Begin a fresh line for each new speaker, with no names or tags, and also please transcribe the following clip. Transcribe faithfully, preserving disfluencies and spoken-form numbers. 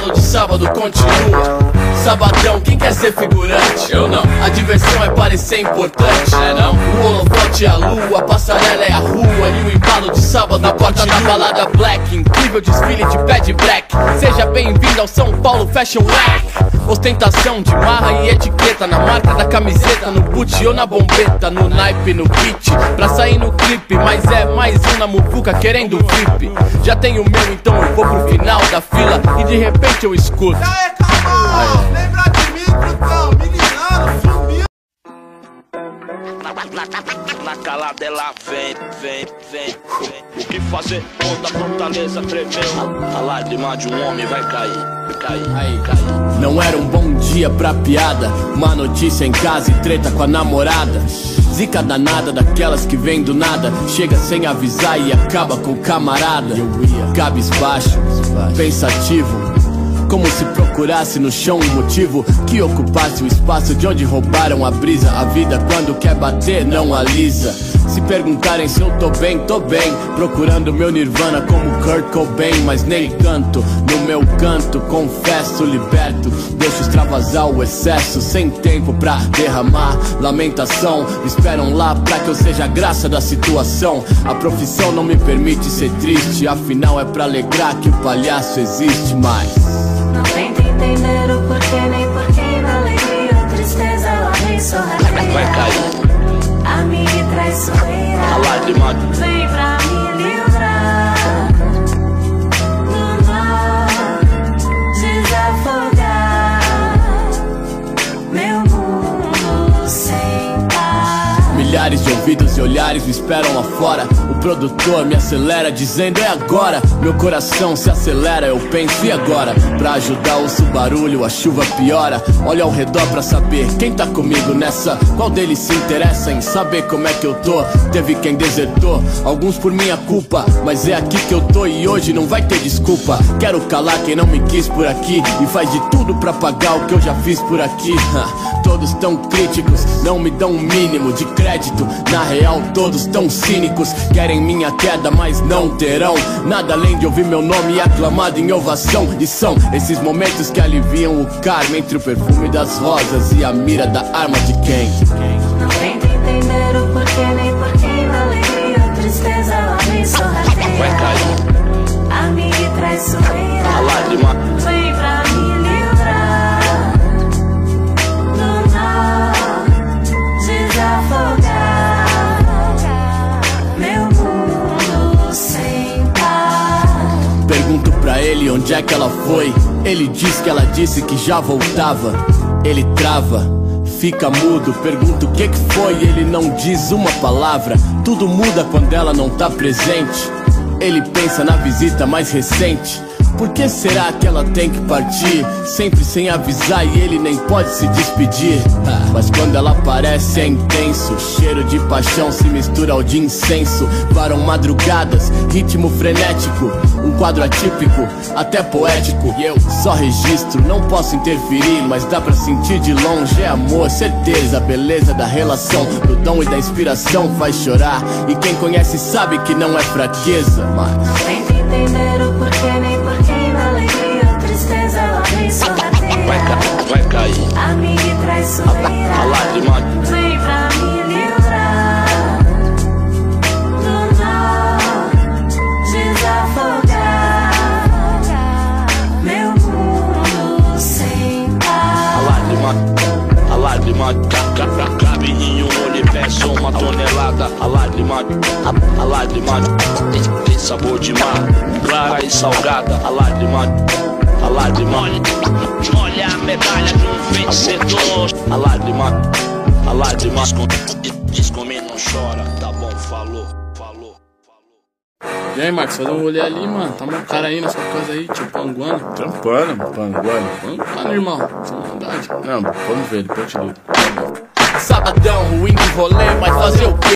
embalo de sábado continua. Sabadão, quem quer ser figurante? Eu não. A diversão é parecer importante, é não? O holofote é a lua, a passarela é a rua e o embalo de sábado na porta da balada black. Incrível desfile de pé de black. Seja bem-vindo ao São Paulo Fashion Week. Ostentação de marra e etiqueta na marca da camiseta, no boot ou na bombeta, no naipe, no beat, pra sair no clipe. Mas é mais um na muvuca querendo flip. Já tenho o meu, então eu vou pro final da fila e de repente eu escuto:
e aí, Camarão, lembra de mim, Brutão? Meninano, sumiu.
Na calada ela vem, vem, vem, vem. O que fazer quando a fortaleza tremeu? A lágrima de um homem vai cair, cair,
aí,
cair.
Não era um bom dia pra piada, má notícia em casa e treta com a namorada. Zica danada daquelas que vem do nada, chega sem avisar e acaba com o camarada. Cabisbaixo, pensativo, como se procurasse no chão um motivo que ocupasse o espaço de onde roubaram a brisa. A vida quando quer bater não alisa. Se perguntarem se eu tô bem, tô bem, procurando meu nirvana como Kurt Cobain. Mas nem canto, no meu canto confesso, liberto, deixo extravasar o excesso. Sem tempo pra derramar lamentação, esperam lá pra que eu seja a graça da situação. A profissão não me permite ser triste, afinal é pra alegrar que o palhaço existe mais.
Não tenta entender o porquê nem porquê, na alegria ou tristeza ela vem sorrateira.
Vai cair.
Amiga e traiçoeira,
A lágrima
vem pra me livrar do mar, desafogar meu mundo sem par.
Milhares de ouvidos e olhares me esperam lá fora. O produtor me acelera dizendo é agora. Meu coração se acelera, eu penso e agora? Pra ajudar ouço barulho, a chuva piora. Olha ao redor pra saber quem tá comigo nessa. Qual deles se interessa em saber como é que eu tô? Teve quem desertou, alguns por minha culpa, mas é aqui que eu tô e hoje não vai ter desculpa. Quero calar quem não me quis por aqui e faz de tudo pra pagar o que eu já fiz por aqui. Todos tão críticos, não me dão um mínimo de crédito. Na real todos tão cínicos, querem minha queda mas não terão nada além de ouvir meu nome aclamado em ovação. E são esses momentos que aliviam o karma entre o perfume das rosas e a mira da arma de quem?
Não tenta entender o porquê nem porquê, na alegria ou tristeza ela vem sorrateira.
vai cair.
Amiga e traiçoeira,
A lágrima
vem pra me livrar do mar, desafogar meu mundo sem par.
Pergunto pra ele onde é que ela foi. Ele diz que ela disse que já voltava. Ele trava, fica mudo, pergunto o que que foi. Ele não diz uma palavra. Tudo muda quando ela não tá presente. Ele pensa na visita mais recente. Por que será que ela tem que partir? Sempre sem avisar e ele nem pode se despedir. Mas quando ela aparece é intenso. Cheiro de paixão se mistura ao de incenso. Varam madrugadas, ritmo frenético. Um quadro atípico, até poético. E eu só registro, não posso interferir, mas dá pra sentir de longe. É amor, certeza, a beleza da relação, do dom e da inspiração faz chorar. E quem conhece sabe que não é fraqueza, mas
Tenta entender o porquê nem porquê, na alegria ou tristeza ela vem
vai
sorrateira.
cair, vai cair.
Amiga e traiçoeira,
A lágrima
vem pra me livrar do mar, desafogar meu mundo sem
A
par.
lágrima, a lágrima ca- ca- cabe em um universo uma tonelada. A lágrima, a, a lágrima tem, tem sabor de mar, clara e salgada. A lágrima, a lágrima, olha a medalha de um vencedor. A lágrima, a lágrima diz comigo não chora. Tá bom, falou, falou, falou.
E aí, Marcos, fazer um rolê ali, mano. Tá um cara aí na sua casa aí, tio Panguano.
Trampando, panguando.
Panguano, irmão. Sem maldade.
Não, vamos ver, depois eu te ligo.
sabadão, ruim de rolê, mas fazer o quê?